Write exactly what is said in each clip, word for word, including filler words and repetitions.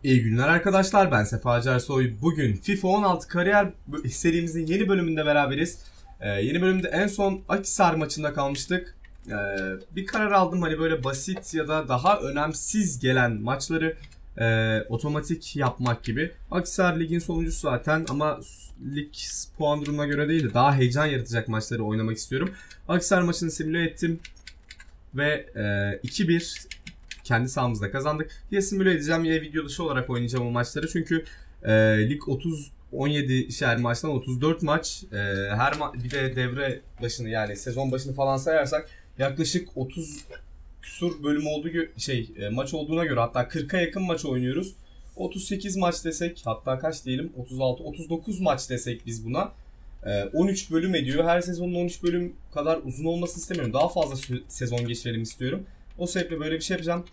İyi günler arkadaşlar, ben Sefa Cersoy. Bugün FIFA on altı kariyer serimizin yeni bölümünde beraberiz. Ee, yeni bölümde en son Akhisar maçında kalmıştık. Ee, bir karar aldım, hani böyle basit ya da daha önemsiz gelen maçları e, otomatik yapmak gibi. Akhisar ligin sonuncusu zaten ama lig puan durumuna göre değil de daha heyecan yaratacak maçları oynamak istiyorum. Akhisar maçını simüle ettim ve e, iki bir kendi sahamızda kazandık. Ya simüle edeceğim ya video dışı olarak oynayacağım o maçları. Çünkü e, lig otuz on yedi şer maçtan otuz dört maç. E, her ma bir de devre başını, yani sezon başını falan sayarsak yaklaşık otuz küsur bölüm olduğu şey e, maç olduğuna göre, hatta kırka yakın maç oynuyoruz. otuz sekiz maç desek, hatta kaç diyelim, otuz altı otuz dokuz maç desek biz buna. E, on üç bölüm ediyor. Her sezonun on üç bölüm kadar uzun olmasını istemiyorum. Daha fazla sezon geçirelim istiyorum. O sebeple böyle bir şey yapacağım.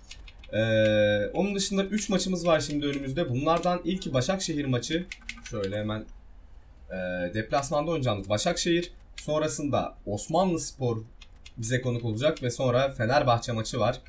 Ee, onun dışında üç maçımız var şimdi önümüzde. Bunlardan ilki Başakşehir maçı. Şöyle hemen e, deplasmanda oynayacağımız Başakşehir. Sonrasında Osmanlıspor bize konuk olacak ve sonra Fenerbahçe maçı var.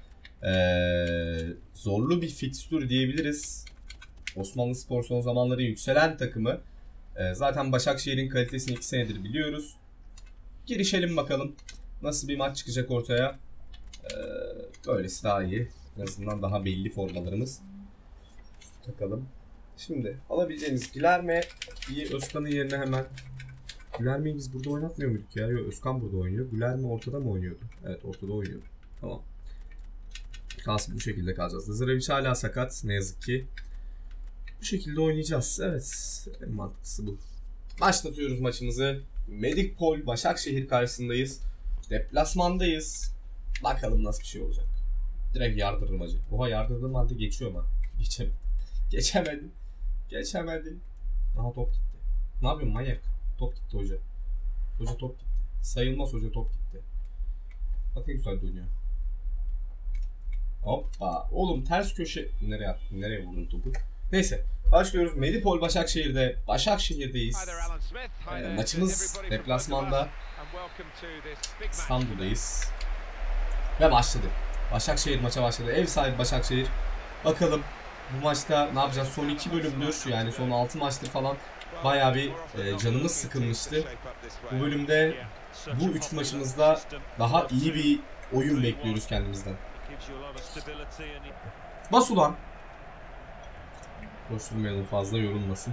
Ee, zorlu bir fikstür diyebiliriz. Osmanlıspor son zamanların yükselen takımı. Ee, zaten Başakşehir'in kalitesini iki senedir biliyoruz. Girişelim bakalım. Nasıl bir maç çıkacak ortaya. Ee, böylesi daha iyi. En azından daha belli formalarımız. Takalım. Şimdi alabileceğiniz Guilherme'yi Özkan'ın yerine hemen. Guilherme'yi biz burada oynatmıyor muyduk ya? Yok, Özkan burada oynuyor. Guilherme ortada mı oynuyordu? Evet, ortada oynuyordu. Tamam. Kalsın, bu şekilde kalacağız. Lazarevic hala sakat ne yazık ki. Bu şekilde oynayacağız. Evet, en mantıklısı bu. Başlatıyoruz maçımızı. Medipol Başakşehir karşısındayız. Deplasmandayız. Bakalım nasıl bir şey olacak. Direkt yardırdım acı. Oha, yardırdığım halde geçiyor ama. Geçemedim. Geçemedim. Geçemedim. Aha, top gitti. Ne yapıyorsun manyak? Top gitti hoca. Hoca top gitti. Sayılmaz, hoca top gitti. Bak ne güzel dönüyor. Hoppa. Oğlum ters köşe. Nereye attın? Nereye vurdun topu? Neyse. Başlıyoruz. Medipol Başakşehir'de. Başakşehir'deyiz. Ee, maçımız deplasmanda. İstanbul'dayız. Ve başladı. Başakşehir maça başladı. Ev sahibi Başakşehir. Bakalım bu maçta ne yapacağız? Son iki bölümdür, yani son altı maçtır falan bayağı bir e, canımız sıkılmıştı. Bu bölümde bu üç maçımızda daha iyi bir oyun bekliyoruz kendimizden. Bas ulan. Koşturmayalım, fazla yorulmasın.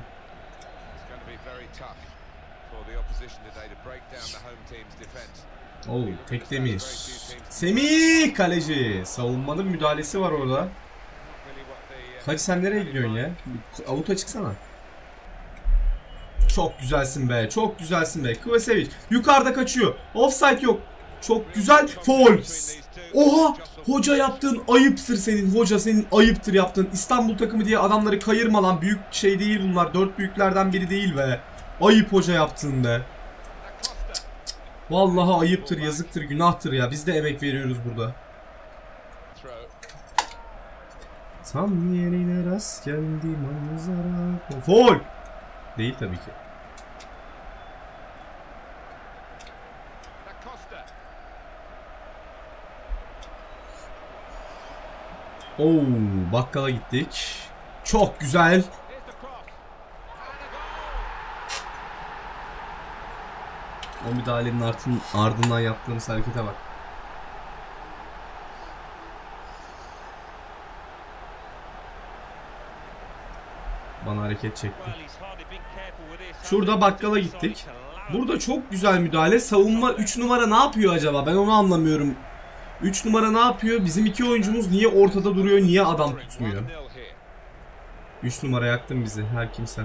Oo, Tekdemir. Semih kaleci. Savunmanın müdahalesi var orada. Kaç, sen nereye gidiyorsun ya? Avuta çıksana. Çok güzelsin be. Çok güzelsin be. Kvasevic yukarıda kaçıyor. Offside yok. Çok güzel. Foul. Oha! Hoca yaptığın ayıptır senin. Hoca senin ayıptır yaptığın. İstanbul takımı diye adamları kayırma lan. Büyük şey değil bunlar. Dört büyüklerden biri değil be. Ayıp hoca yaptığın be. Vallahi ayıptır, yazıktır, günahtır ya. Biz de emek veriyoruz burada. Tam yerine rast geldi manzara. Foul! Değil tabii ki. Oo, bakkala gittik. Çok güzel. O müdahalenin ardın, ardından yaptığımız harekete bak. Bana hareket çekti. Şurada bakkala gittik. Burada çok güzel müdahale. Savunma üç numara ne yapıyor acaba? Ben onu anlamıyorum. üç numara ne yapıyor? Bizim iki oyuncumuz niye ortada duruyor? Niye adam tutmuyor? üç numara yaktın bizi her kimsen.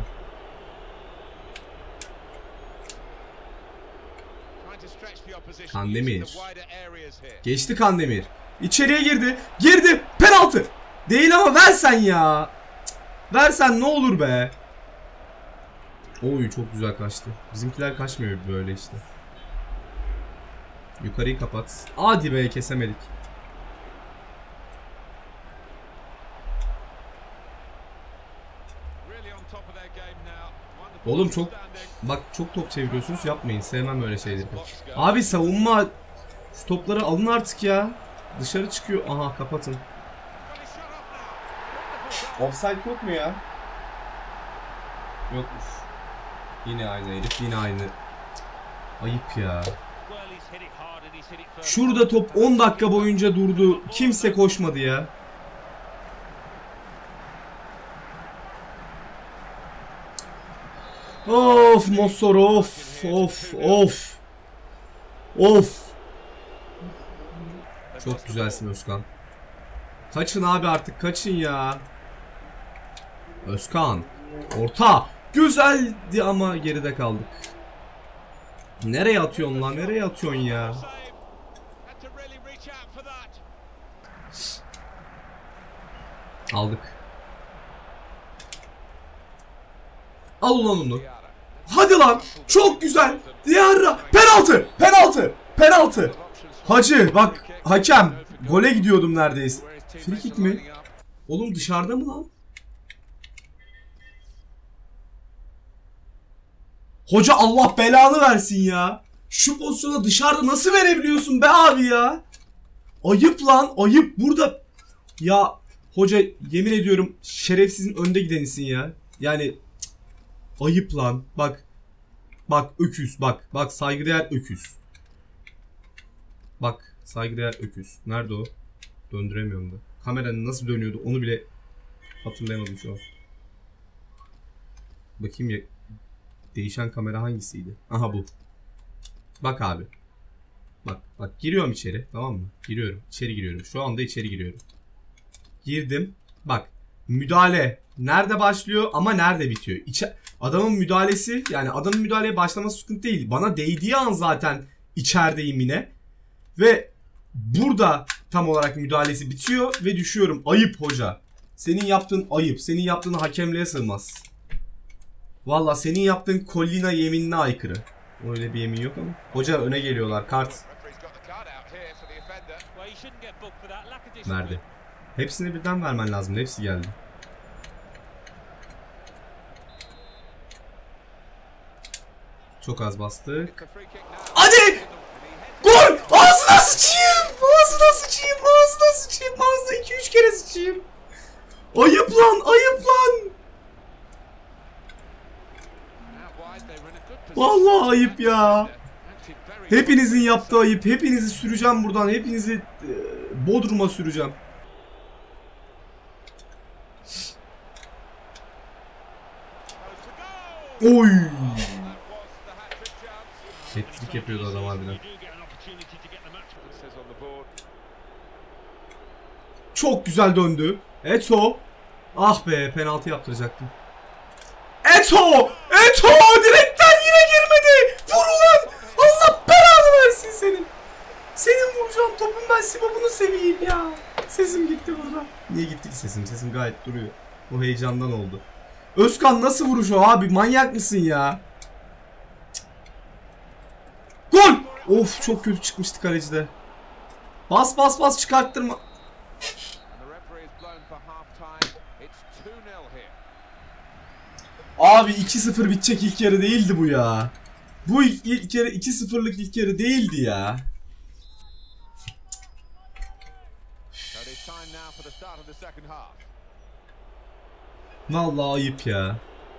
Kandemir. Geçti Kandemir. İçeriye girdi. Girdi. Penaltı. Değil ama versen ya. Cık. Versen ne olur be. Oy, çok güzel kaçtı. Bizimkiler kaçmıyor böyle işte. Yukarıyı kapat. Hadi be, kesemedik. Oğlum çok, bak çok top çeviriyorsunuz, yapmayın, sevmem böyle şeyleri. Abi savunma, şu topları alın artık ya. Dışarı çıkıyor. Aha, kapatın. Offside yok mu ya? Yokmuş. Yine aynı herif, yine aynı. Ayıp ya. Şurada top on dakika boyunca durdu. Kimse koşmadı ya. Of Mossor, of of of. Of. Çok güzelsin Özkan. Kaçın abi artık, kaçın ya. Özkan. Orta. Güzeldi ama geride kaldık. Nereye atıyorsun lan? Nereye atıyorsun ya? Aldık. Al ulan onu. Hadi lan. Çok güzel. Diğer penaltı. Penaltı. Penaltı. Hacı bak hakem. Gole gidiyordum neredeyse. Free kick mi? Oğlum dışarıda mı lan? Hoca Allah belanı versin ya. Şu pozisyona dışarıda nasıl verebiliyorsun be abi ya? Ayıp lan, ayıp burada. Ya hoca yemin ediyorum şerefsizin önde gidenisin ya. Yani cık, ayıp lan. Bak. Bak öküz bak. Bak saygıdeğer öküz. Bak saygıdeğer öküz. Nerede o? Döndüremiyorum da. Kameranın nasıl dönüyordu onu bile hatırlayamadım şu an. Bakayım ya. Değişen kamera hangisiydi? Aha bu. Bak abi. Bak bak giriyorum içeri, tamam mı? Giriyorum. İçeri giriyorum. Şu anda içeri giriyorum. Girdim. Bak. Müdahale nerede başlıyor ama nerede bitiyor? İçe adamın müdahalesi, yani adamın müdahaleye başlaması sıkıntı değil. Bana değdiği an zaten içerideyim yine. Ve burada tam olarak müdahalesi bitiyor ve düşüyorum. Ayıp hoca. Senin yaptığın ayıp. Senin yaptığın hakemliğe sığmaz. Valla senin yaptığın Collina yeminine aykırı. Öyle bir yemin yok ama. Hoca öne geliyorlar. Kart. Verdi. Hepsini birden vermen lazım. Hepsi geldi. Çok az bastı. Hadi! Gol! Ağzına sıçayım! Ağzına sıçayım! Ağzına sıçayım! Ağzına iki üç kere sıçayım! Ayıp lan! Ayıp lan! Vallahi ayıp ya. Hepinizin yaptığı ayıp. Hepinizi süreceğim buradan. Hepinizi e, Bodrum'a süreceğim. Oy! Hat-trick yapıyordu adam harbiden. Çok güzel döndü. Eto. Ah be, penaltı yaptıracaktım. Eto! Eto! Direkten yine girmedi! Vur ulan! Allah belanı versin senin! Senin vuracağım topun, ben Sibop'unu seveyim ya! Sesim gitti burada. Niye gitti ki sesim? Sesim gayet duruyor. O heyecandan oldu. Özkan nasıl vuruş o abi? Manyak mısın ya? Gol! Of çok kötü çıkmıştı kalecide. Bas bas bas çıkarttırma. Abi iki sıfır bitecek ilk yarı değildi bu ya. Bu ilk, ilk yarı iki sıfırlık ilk yarı değildi ya. Vallahi ayıp ya.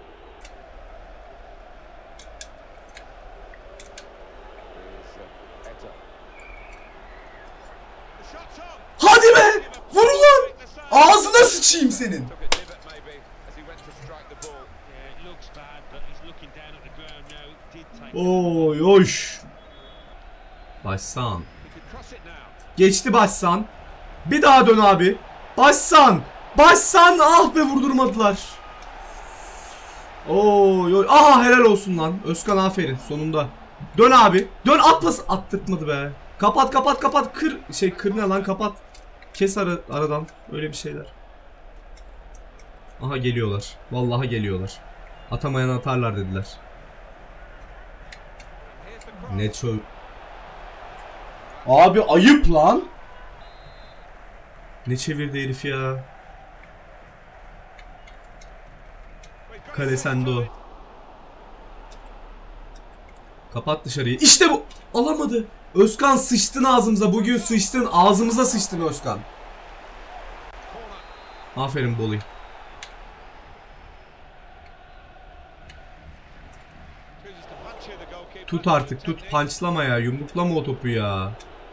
Hadi be! Vur ulan! Ağzına sıçayım senin. Oy oş. Başsan. Geçti Başsan. Bir daha dön abi. Başsan. Başsan. Ah be, vurdurmadılar. Oy oy. Aha helal olsun lan. Özkan aferin sonunda. Dön abi. Dön, atlas. Attırtmadı be. Kapat kapat kapat. Kır. Şey kır ne lan, kapat. Kes ara, aradan. Öyle bir şeyler. Aha geliyorlar. Vallahi geliyorlar. Atamayan atarlar dediler. Ne çö... Abi ayıp lan. Ne çevirdi herif ya. Kale sende o. Kapat dışarıyı. İşte bu. Alamadı. Özkan sıçtın ağzımıza. Bugün sıçtın. Ağzımıza sıçtın Özkan. Aferin Boli. Tut artık tut. Punчлama ya. Yumruklama o topu ya.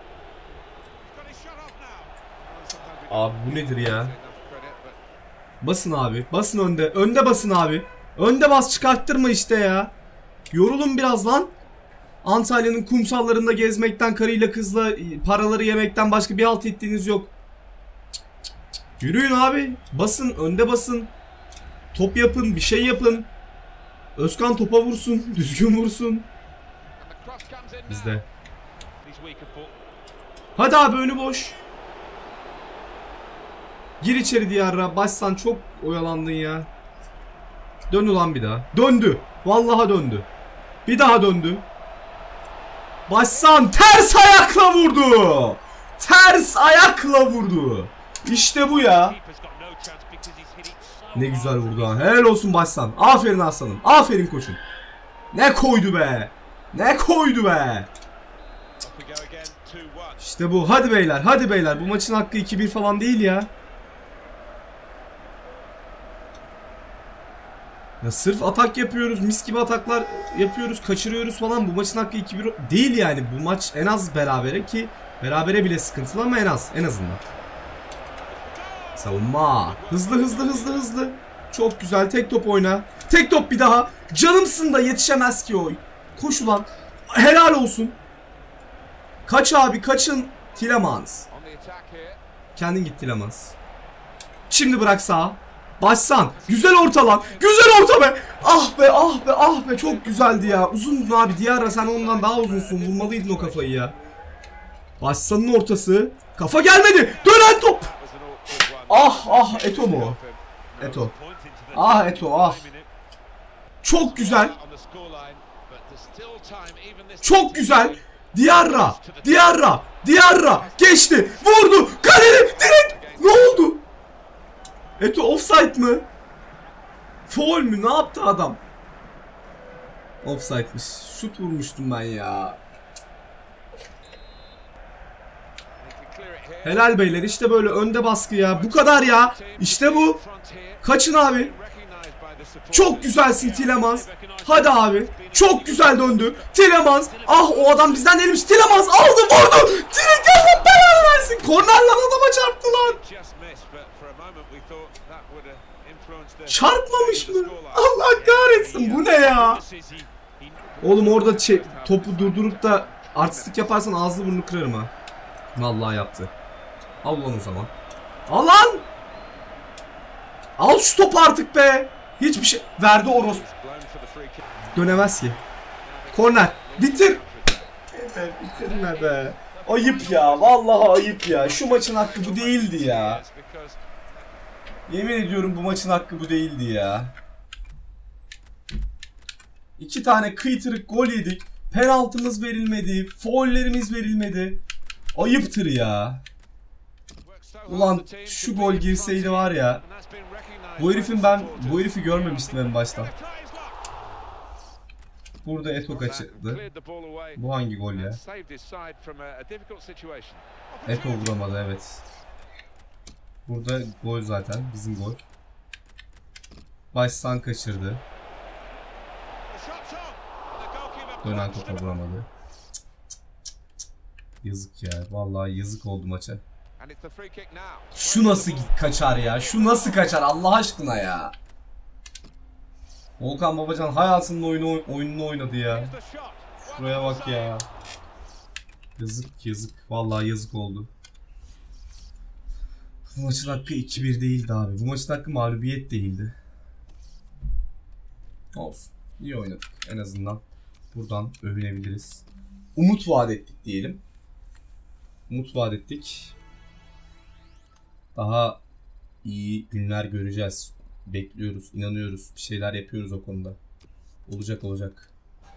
Abi bu nedir ya? Basın abi. Basın önde. Önde basın abi. Önde bas, çıkarttırma işte ya. Yorulun biraz lan. Antalya'nın kumsallarında gezmekten, karıyla kızla paraları yemekten başka bir halt ettiğiniz yok. Yürüyün abi. Basın. Önde basın. Top yapın. Bir şey yapın. Özkan topa vursun. Düzgün vursun. Bizde. Hadi abi, önü boş. Gir içeri Diarra. Başsan çok oyalandın ya. Dön ulan bir daha. Döndü. Vallahi döndü. Bir daha döndü. Başsan ters ayakla vurdu. Ters ayakla vurdu. İşte bu ya. Ne güzel vurdu ha. Helal olsun Başsan. Aferin aslanım. Aferin koçum. Ne koydu be. Ne koydu be. İşte bu. Hadi beyler. Hadi beyler. Bu maçın hakkı iki bir falan değil ya. Ya sırf atak yapıyoruz. Mis gibi ataklar yapıyoruz. Kaçırıyoruz falan. Bu maçın hakkı iki bir değil yani. Bu maç en az berabere, ki berabere bile sıkıntılı ama en az. En azından. Savunma. Hızlı hızlı hızlı hızlı. Çok güzel. Tek top oyna. Tek top bir daha. Canımsın da yetişemez ki o. Koş ulan. Helal olsun. Kaç abi, kaçın. Tielemans. Kendin git Tielemans. Şimdi bırak sağa. Başsan. Güzel orta lan. Güzel orta be. Ah be ah be ah be. Çok güzeldi ya. Uzun abi. Diarra sen ondan daha uzunsun. Vurmalıydın o kafayı ya. Başsan'ın ortası. Kafa gelmedi. Dönen top. Ah ah Eto mu? Eto. Ah Eto ah. Çok güzel. Çok güzel. Diarra. Diarra. Diarra. Geçti. Vurdu. Kaleli. Direkt. Ne oldu? Eto offside mı? Foul mü? Ne yaptı adam? Offside'miş. Şut vurmuştum ben ya. Helal beyler, işte böyle önde baskı ya. Bu kadar ya. İşte bu. Kaçın abi. Çok güzelsin Tielemans. Hadi abi. Çok güzel döndü. Tielemans. Ah, o adam bizden değilmiş. Tielemans aldı, vurdu. Direkt Allah belanı versin. Kornerle adama çarptı lan. Çarpmamış mı? Allah kahretsin. Bu ne ya? Oğlum orada topu durdurup da artistlik yaparsan ağzını burnunu kırarım ha. Vallahi yaptı. Al lan o zaman. Al lan. Al şu topu artık be. Hiçbir şey. Verdi Oros. Dönemez ki. Korner. Bitir. Evet, bitirme be. Ayıp ya. Vallahi ayıp ya. Şu maçın hakkı bu değildi ya. Yemin ediyorum bu maçın hakkı bu değildi ya. İki tane kıytırık gol yedik. Penaltımız verilmedi. Foullerimiz verilmedi. Ayıptır ya. Ulan şu gol girseydi var ya. Bu herifin ben bu herifi görmemiştim en baştan. Burada Eto kaçırdı. Bu hangi gol ya? Eto vuramadı, evet. Burada gol zaten, bizim gol. Başsan kaçırdı. Dönen topa vuramadı. Yazık ya. Vallahi yazık oldu maça. Şu nasıl kaçar ya? Şu nasıl kaçar Allah aşkına ya? Volkan Babacan hayatının oyunu, oyununu oynadı ya. Şuraya bak ya. Yazık yazık. Vallahi yazık oldu. Bu maçın hakkı iki bir değildi abi. Bu maçın hakkı mağlubiyet değildi. Olsun. İyi oynadık. En azından buradan övünebiliriz. Umut vaat ettik diyelim. Umut vaat ettik. Daha iyi günler göreceğiz. Bekliyoruz, inanıyoruz. Bir şeyler yapıyoruz o konuda. Olacak olacak.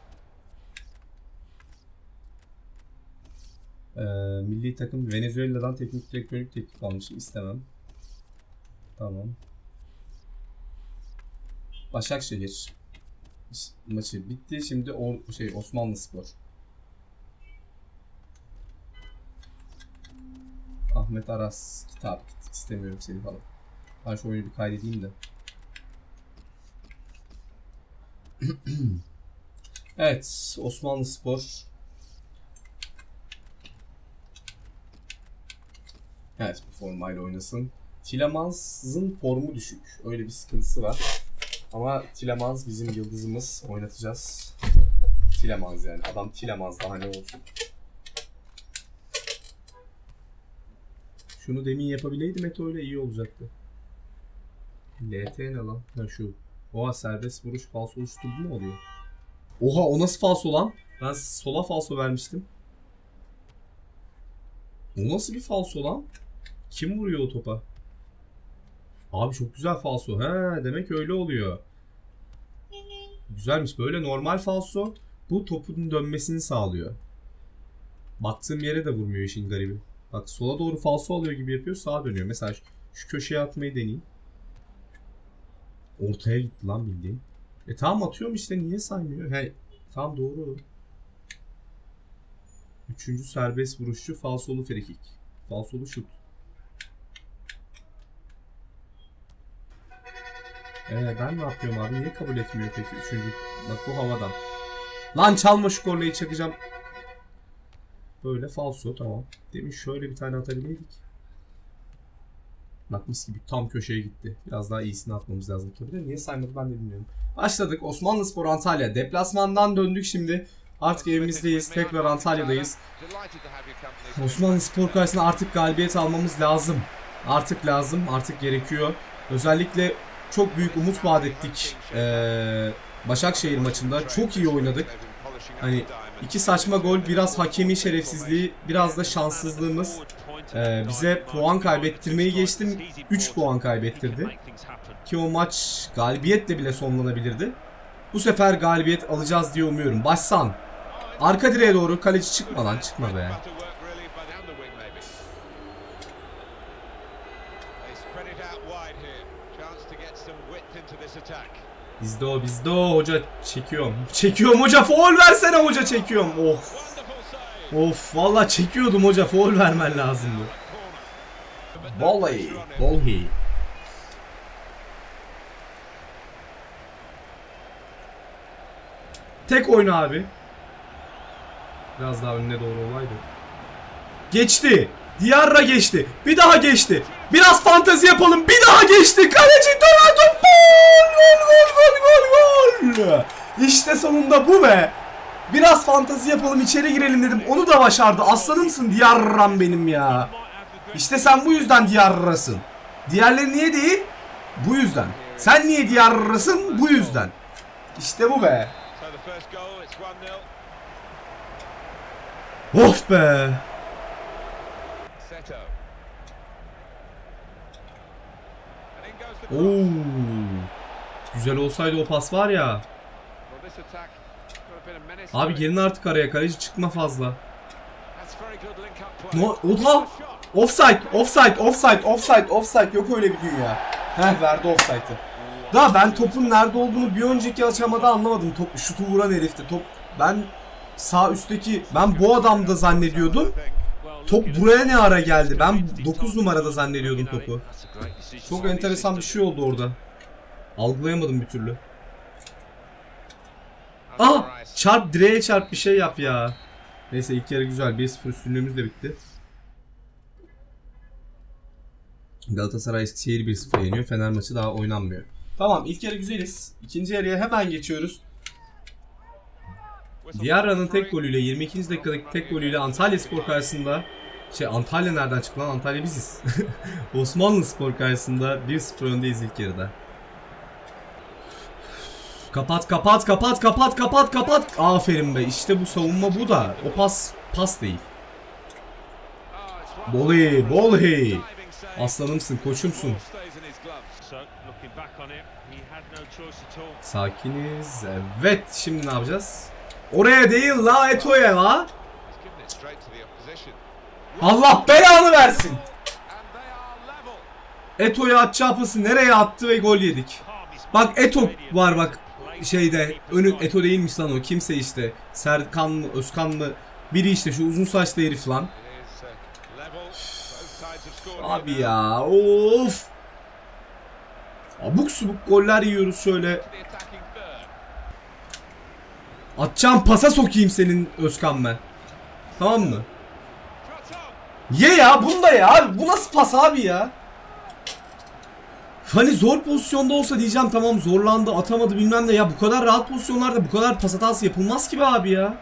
Ee, milli takım Venezuela'dan teknik direktörlük teklif almış. İstemem. Tamam. Başakşehir maçı bitti. Şimdi o şey Osmanlıspor. Ahmet Aras kitap istemiyorum seni falan. Ben şu oyunu bir kaydedeyim de. Evet, Osmanlıspor. Evet, bu formayla oynasın. Tielemans'ın formu düşük. Öyle bir sıkıntısı var. Ama Tielemans bizim yıldızımız. Oynatacağız. Tielemans yani. Adam Tielemans, daha ne olsun. Şunu demin yapabileydim Eto, öyle iyi olacaktı. L T ne lan? Ha şu. Oha, serbest vuruş falso oluşturdu mu oluyor? Oha, o nasıl falso lan? Ben sola falso vermiştim. O nasıl bir falso lan? Kim vuruyor o topa? Abi çok güzel falso. He, demek öyle oluyor. Güzelmiş. Böyle normal falso bu topun dönmesini sağlıyor. Baktığım yere de vurmuyor, işin garibi. Bak, sola doğru falso alıyor gibi yapıyor, sağa dönüyor. Mesela şu, şu köşeye atmayı deneyeyim. Ortaya gitti lan bildiğin. E tamam, atıyorum işte, niye saymıyor? He, tamam doğru. Üçüncü serbest vuruşçu falsolu frikik. Falsolu şut. Ee, ben ne yapıyorum abi? Niye kabul etmiyor peki üçüncü? Bak bu havadan. Lan çalma, şu korneyi çakacağım. Böyle falso, tamam. Demin şöyle bir tane atabileydik. Bak mis gibi tam köşeye gitti. Biraz daha iyisini atmamız lazım tabii de. Niye saymadı ben de bilmiyorum. Başladık. Osmanlıspor Antalya. Deplasmandan döndük şimdi. Artık evimizdeyiz. Tekrar Antalya'dayız. Osmanlıspor karşısında artık galibiyet almamız lazım. Artık lazım. Artık gerekiyor. Özellikle çok büyük umut vaat ettik. Ee, Başakşehir maçında. Çok iyi oynadık. Hani iki saçma gol, biraz hakemi şerefsizliği, biraz da şanssızlığımız Ee, bize puan kaybettirmeyi geçtim. üç puan kaybettirdi. Ki o maç galibiyetle bile sonlanabilirdi. Bu sefer galibiyet alacağız diye umuyorum. Başsan. Arka direğe doğru, kaleci çıkma lan, çıkma be. Bizde o, bizde o. Hoca çekiyorum. Çekiyorum hoca, faul versene hoca, çekiyorum. Of. Of, vallahi çekiyordum hoca, faul vermen lazımdı. Vallahi, vallahi. Tek oyna abi. Biraz daha önüne doğru olaydı. Geçti. Diarra geçti. Bir daha geçti. Biraz fantezi yapalım. Bir daha geçti. Kaleci dönen top. Gol, gol, gol, gol, gol. İşte sonunda bu be. Biraz fantezi yapalım, içeri girelim dedim. Onu da başardı. Aslanımsın Diarra'm benim ya. İşte sen bu yüzden Diarra'sın. Diğerleri niye değil? Bu yüzden. Sen niye Diarra'sın? Bu yüzden. İşte bu be. Of be. Oo. Güzel olsaydı o pas var ya. Abi gelin artık araya, kaleci çıkma fazla. No, oha! Offside, offside, offside, offside, offside, yok öyle bir dünya. Heh, verdi offside'ı. Daha ben topun nerede olduğunu bir önceki aşamada anlamadım. Top, şutu vuran herifti. Top, ben sağ üstteki, ben bu adamda zannediyordum. Top buraya ne ara geldi? Ben dokuz numarada zannediyordum topu. Çok enteresan bir şey oldu orada. Algılayamadım bir türlü. Ah! Çarp, direğe çarp, bir şey yap ya. Neyse, ilk yarı güzel. bir sıfır üstünlüğümüz de bitti. Galatasaray Eskişehir bir sıfır yeniyor. Fener maçı daha oynanmıyor. Tamam, ilk yarı güzeliz. İkinci yarıya hemen geçiyoruz. Diarra'nın tek golüyle, yirmi ikinci dakikadaki tek golüyle Antalyaspor karşısında, şey, Antalya nereden çıktı lan? Antalya biziz. Osmanlıspor karşısında bir sıfır öndeyiz ilk yarıda. Kapat, kapat, kapat, kapat, kapat, kapat. Aferin be. İşte bu savunma, bu da. O pas, pas değil. Boley, boley. Aslanımsın, koçumsun. Sakiniz. Evet, şimdi ne yapacağız? Oraya değil la, Eto'ya la. Allah belanı versin. Eto'ya atacağı pası nereye attı ve gol yedik. Bak Eto var bak şeyde, önü Eto değilmiş lan o, kimse işte, Serkan mı, Özkan mı, biri işte, şu uzun saçlı herif lan. Abi ya, of. Abuk subuk goller yiyoruz şöyle. Atacağım pasa sokayım senin Özkan ben. Tamam mı? Ye ya bunu da ya abi. Bu nasıl pas abi ya? Hani zor pozisyonda olsa diyeceğim tamam zorlandı atamadı bilmem ne ya. Bu kadar rahat pozisyonlarda bu kadar pas hatası yapılmaz ki be abi ya.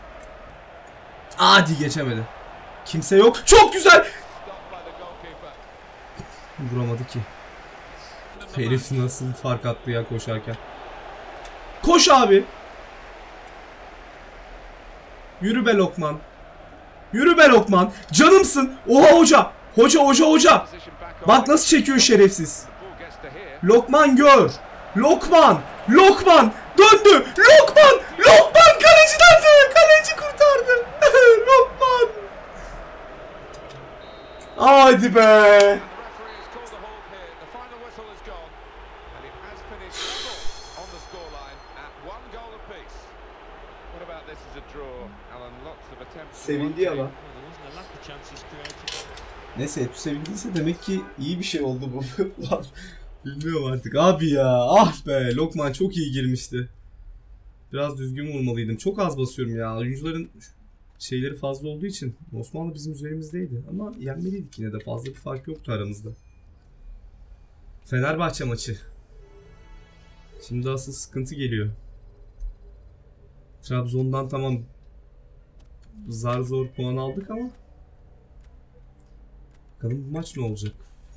Hadi geçemedi. Kimse yok. Çok güzel. Vuramadı ki. Herif nasıl fark attı ya koşarken. Koş abi. Yürü be Lokman. Yürü be Lokman. Canımsın. Oha hoca. Hoca hoca hoca. Bak nasıl çekiyor şerefsiz. Lokman gör. Lokman. Lokman. Döndü. Lokman. Lokman kaleci döndü. Kaleci kurtardı. Lokman. Hadi be. Sevindi ya lan. Neyse Etu sevindiyse demek ki iyi bir şey oldu bu. Bilmiyorum artık abi ya. Ah be Lokman çok iyi girmişti. Biraz düzgün vurmalıydım. Çok az basıyorum ya. Oyuncuların şeyleri fazla olduğu için. Osmanlı bizim üzerimizdeydi. Ama yenmeliydik yine de. Fazla bir fark yoktu aramızda. Fenerbahçe maçı. Şimdi asıl sıkıntı geliyor. Trabzon'dan tamam zar zor puan aldık ama bakalım bu maç ne olacak?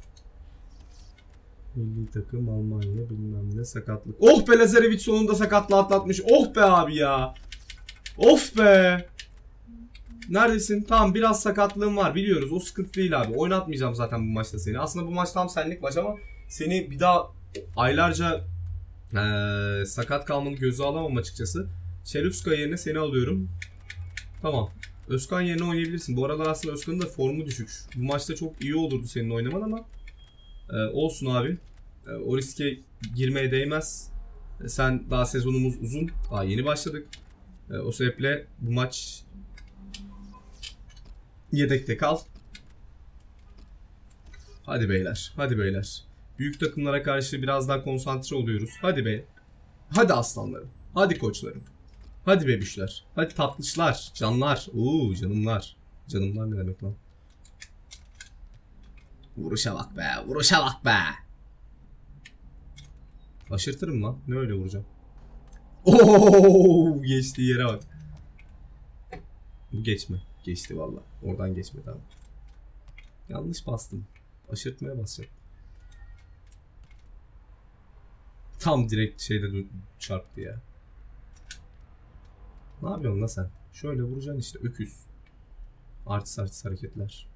Milli takım Almanya bilmem ne sakatlık. Oh be Lazarevic sonunda sakatlığı atlatmış. Oh be abi ya. Of be. Neredesin? Tamam biraz sakatlığım var biliyoruz. O sıkıntı değil abi. Oynatmayacağım zaten bu maçta seni. Aslında bu maç tam senlik maç ama seni bir daha aylarca ee, sakat kalmanı göze alamam açıkçası. Çelutska yerine seni alıyorum. Tamam. Özkan yerine oynayabilirsin. Bu aralar aslında Özkan'ın da formu düşük. Bu maçta çok iyi olurdu senin oynaman ama e, olsun abi. E, o riske girmeye değmez. E, sen daha sezonumuz uzun. Daha yeni başladık. E, o sebeple bu maç yedekte kal. Hadi beyler. Hadi beyler. Büyük takımlara karşı biraz daha konsantre oluyoruz. Hadi be. Hadi aslanlarım. Hadi koçlarım. Hadi bebişler. Hadi tatlışlar. Canlar. Uuu canımlar. Canımlar ne demek lan? Vuruşa bak be. Vuruşa bak be. Aşırtırım lan. Ne öyle vuracağım? Ooo geçtiği yere bak. Bu geçme. Geçti valla. Oradan geçmedi abi. Yanlış bastım. Aşırtmaya basacak. Tam direkt şeyde çarptı ya. Ne yapıyorsun lan sen? Şöyle vuracaksın işte öküz. Artist artist hareketler.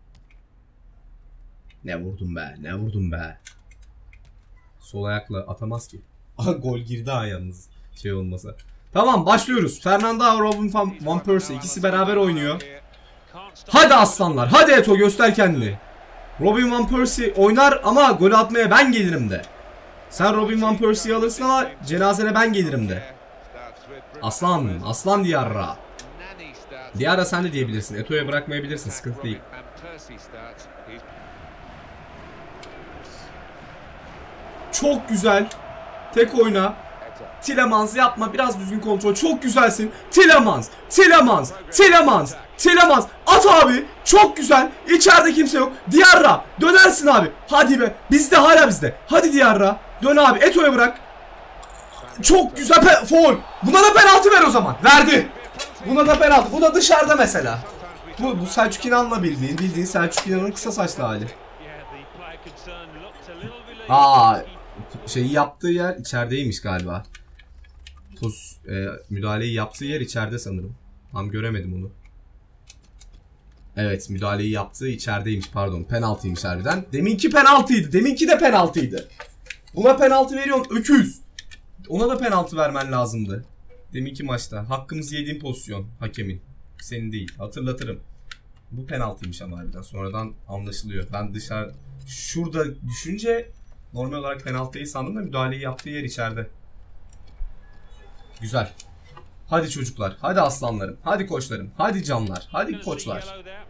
Ne vurdum be, ne vurdum be. Sol ayakla atamaz ki. Aha gol girdi ha yalnız. Şey olmasa. Tamam başlıyoruz. Fernando, Robin Van Persie ikisi beraber oynuyor. Hadi aslanlar, hadi Eto göster kendini. Robin Van Persie oynar ama gol atmaya ben gelirim de. Sen Robin Van Persie'yi alırsın ama cenazene ben gelirim de. Aslan, aslan Diarra. Diarra sen de diyebilirsin. Eto'ya bırakmayabilirsin. Sıkıntı değil. Çok güzel. Tek oyna. Tielemans yapma. Biraz düzgün kontrol. Çok güzelsin. Tielemans. Tielemans. Tielemans. Tielemans. At abi. Çok güzel. İçeride kimse yok. Diarra. Dönersin abi. Hadi be. Bizde hala bizde. Hadi Diarra. Dön abi. Eto'ya bırak. Çok güzel foul. Buna da penaltı ver o zaman. Verdi. Buna da penaltı. Bu da dışarıda mesela. Bu, bu Selçuk İnan'la bildiğin. Bildiğin Selçuk İnan'ın kısa saçlı hali. Aa, şeyi yaptığı yer içerideymiş galiba. Tuz e, müdahaleyi yaptığı yer içeride sanırım. Tam göremedim onu. Evet müdahaleyi yaptığı içerideymiş pardon. Penaltıymış harbiden. Deminki penaltıydı. Deminki de penaltıydı. Buna penaltı veriyorsun öküz. Ona da penaltı vermen lazımdı. Deminki maçta. Hakkımızı yediğin pozisyon hakemin. Senin değil. Hatırlatırım. Bu penaltıymış ama harbiden. Sonradan anlaşılıyor. Ben dışarı şurada düşünce normal olarak penaltıyı sandım da müdahaleyi yaptığı yer içeride. Güzel. Hadi çocuklar. Hadi aslanlarım. Hadi koçlarım. Hadi canlar. Hadi koçlar.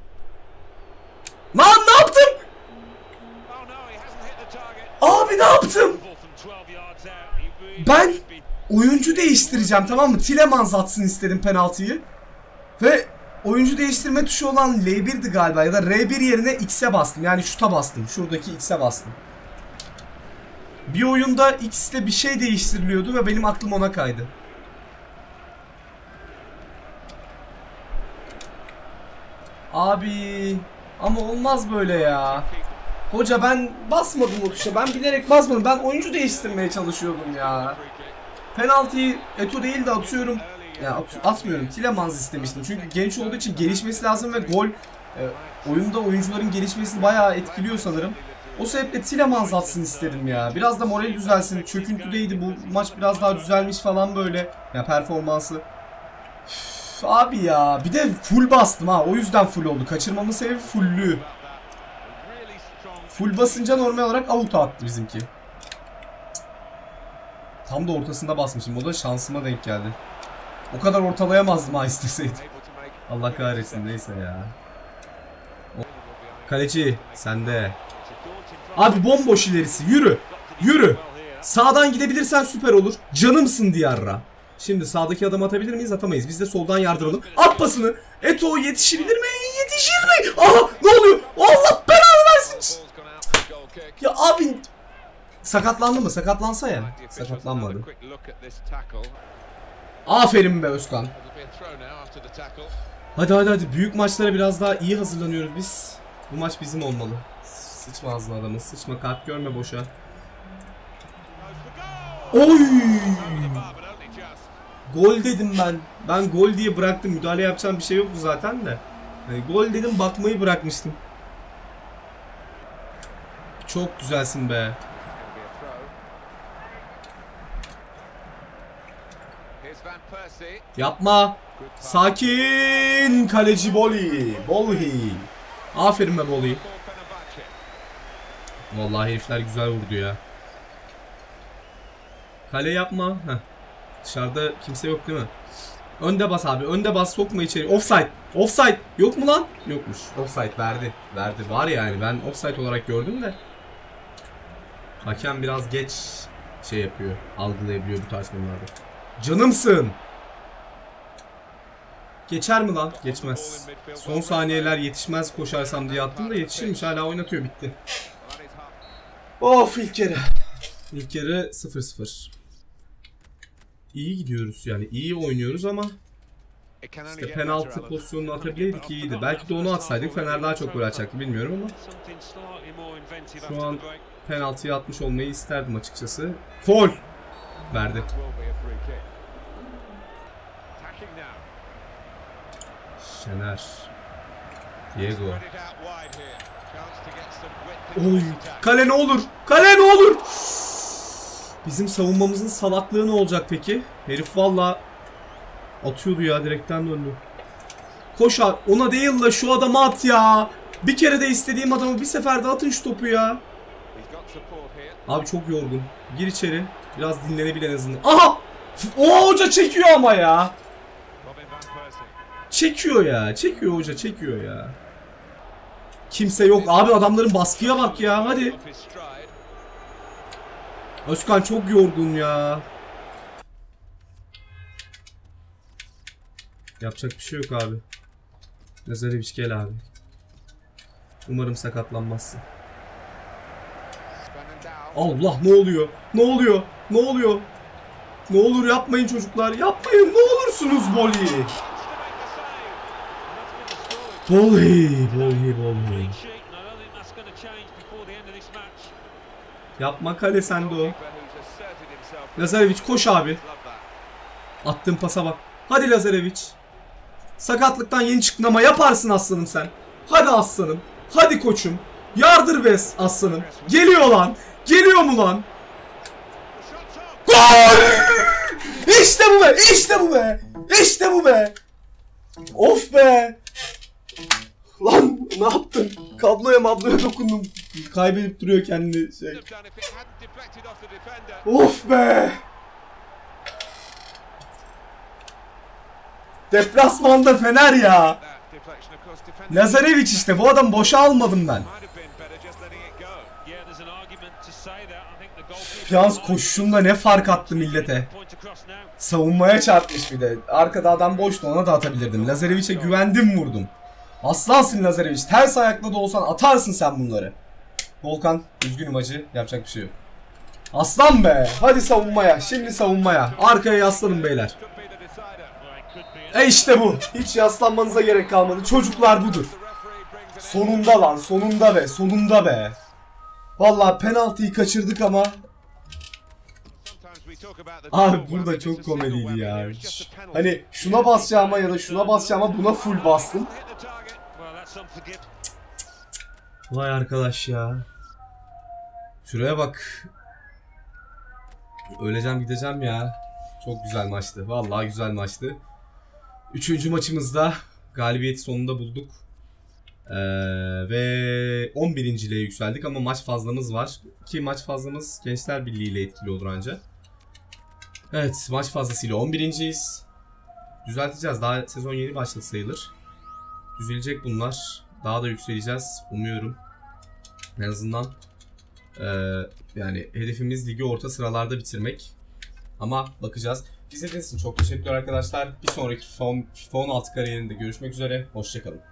Lan ne yaptım? Abi ne yaptım? Ben oyuncu değiştireceğim, tamam mı? Tielemans atsın istedim penaltıyı. Ve oyuncu değiştirme tuşu olan L bir'di galiba ya da R bir yerine X'e bastım. Yani şuta bastım. Şuradaki X'e bastım. Bir oyunda X ile bir şey değiştiriliyordu ve benim aklım ona kaydı. Abi ama olmaz böyle ya. Hoca ben basmadım o tuşa. Ben bilerek basmadım. Ben oyuncu değiştirmeye çalışıyordum ya. Penaltıyı Eto'o değil de atıyorum. Ya at, atmıyorum. Tielemans istemiştim. Çünkü genç olduğu için gelişmesi lazım ve gol e, oyunda oyuncuların gelişmesini bayağı etkiliyor sanırım. O sebeple Tielemans atsın istedim ya. Biraz da moral düzelsin. Çöküntüdeydi bu maç, biraz daha düzelmiş falan böyle. Ya performansı. Üf, abi ya bir de full bastım ha. O yüzden full oldu. Kaçırmamın sebebi fullü. Full basınca normal olarak out'a attı bizimki. Tam da ortasında basmışım. O da şansıma denk geldi. O kadar ortalayamazdım ha isteseydim. Allah kahretsin, neyse ya. Kaleci sende. Abi bomboş ilerisi, yürü. Yürü. Sağdan gidebilirsen süper olur. Canımsın Diarra. Şimdi sağdaki adamı atabilir miyiz? Atamayız. Biz de soldan yardıralım. At pasını. Eto'o yetişebilir mi? Yetişir mi? Aha, ne oluyor? Allah belanı versin. Ya abi sakatlandı mı? Sakatlansa ya. Sakatlanmadı. Aferin be Özkan. Hadi hadi hadi. Büyük maçlara biraz daha iyi hazırlanıyoruz biz. Bu maç bizim olmalı. Sıçma ağzına adamı. Sıçma, kart görme boşa. Oy! Gol dedim ben. Ben gol diye bıraktım. Müdahale yapacağım bir şey yoktu zaten de. Yani gol dedim, bakmayı bırakmıştım. Çok güzelsin be. Yapma. Sakin. Kaleci Boli. Boli. Aferin be Boli. Vallahi herifler güzel vurdu ya. Kale yapma. Heh. Dışarıda kimse yok değil mi? Önde bas abi. Önde bas, sokma içeri. Offside. Offside. Yok mu lan? Yokmuş. Offside verdi. Verdi. Var yani. Ben offside olarak gördüm de. Hakem biraz geç şey yapıyor. Algılayabiliyor bu tarz konularda. Canımsın. Geçer mi lan? Geçmez. Son saniyeler yetişmez koşarsam diye attım da yetişirmiş. Hala oynatıyor, bitti. Of, ilk yarı. İlk yarı sıfır sıfır. İyi gidiyoruz yani. İyi oynuyoruz ama işte penaltı pozisyonunu atabileydik iyiydi. Belki de onu atsaydık Fener daha çok gol atacaktı, bilmiyorum ama şu an penaltıyı atmış olmayı isterdim açıkçası. Foul verdi. Şener. Diego. Oy. Kale ne olur? Kale ne olur? Bizim savunmamızın salaklığı ne olacak peki? Herif valla atıyordu ya, direkten döndü. Koş abi. Ona değil la şu adama at ya. Bir kere de istediğim adamı bir seferde atın şu topu ya. Abi çok yorgun. Gir içeri. Biraz dinlenebil en azından. Aha! O hoca çekiyor ama ya. Çekiyor ya. Çekiyor hoca, çekiyor ya. Kimse yok. Abi adamların baskıya bak ya. Hadi. Özkan çok yorgun ya. Yapacak bir şey yok abi. Lazarevic gel abi. Umarım sakatlanmazsın. Allah, ne oluyor? Ne oluyor? Ne oluyor? Ne olur yapmayın çocuklar. Yapmayın ne olursunuz Boli. Boli, Boli, Boli. Yapma, kale sende o. Lazarevic koş abi. Attığın pasa bak. Hadi Lazarevic. Sakatlıktan yeni çıktın ama yaparsın aslanım sen. Hadi aslanım. Hadi koçum. Yardır be aslanım. Geliyor lan. Geliyor mu lan? Gol! İşte bu be. İşte bu be. İşte bu be. Of be. Lan ne yaptın? Kabloya mabloya dokundum. Kaybedip duruyor kendini şey. Of be. Deplasmanda Fener ya. Lazarevic işte, bu adam boşa almadım ben. Yalnız koşuşumla ne fark attı millete. Savunmaya çarpmış bir de. Arkada adam boştu, ona da atabilirdim. Lazarevic'e güvendim, vurdum. Aslansın Lazarevic. Ters ayakla da olsan atarsın sen bunları. Volkan üzgünüm acı. Yapacak bir şey yok. Aslan be. Hadi savunmaya. Şimdi savunmaya. Arkaya yaslanın beyler. E işte bu. Hiç yaslanmanıza gerek kalmadı. Çocuklar budur. Sonunda lan. Sonunda be. Sonunda be. Vallahi penaltıyı kaçırdık ama. Abi burada çok komediydi ya. Hani şuna basacağıma ya da şuna basacağıma buna full bastım. Vay arkadaş ya. Şuraya bak. Öleceğim gideceğim ya. Çok güzel maçtı. Vallahi güzel maçtı. Üçüncü maçımızda galibiyeti sonunda bulduk. Ee, ve on birinciliğe yükseldik ama maç fazlamız var. Ki maç fazlamız Gençler Birliği ile etkili olur ancak. Evet, maç fazlasıyla on birinciyiz. Düzelteceğiz. Daha sezon yeni başladı sayılır. Düzelecek bunlar. Daha da yükseleceğiz. Umuyorum. En azından e, yani hedefimiz ligi orta sıralarda bitirmek. Ama bakacağız. İzlediğiniz için çok teşekkürler arkadaşlar. Bir sonraki FIFA on altı kariyerinde görüşmek üzere. Hoşçakalın.